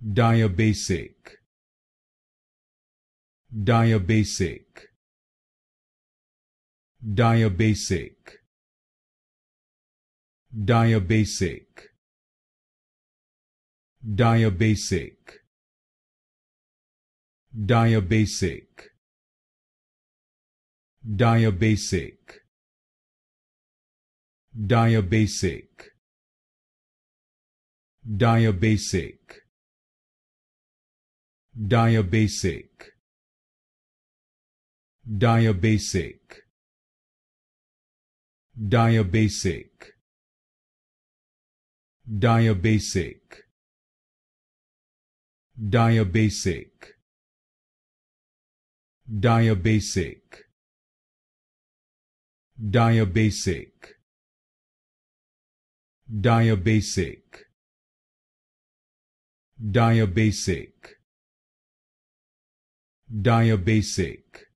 Diabasic, Diabasic, Diabasic, Diabasic, Diabasic, Diabasic, Diabasic, Diabasic, Diabasic, Diabasic, Diabasic, Diabasic, Diabasic, Diabasic, Diabasic, Diabasic, Diabasic, Diabasic, Diabasic,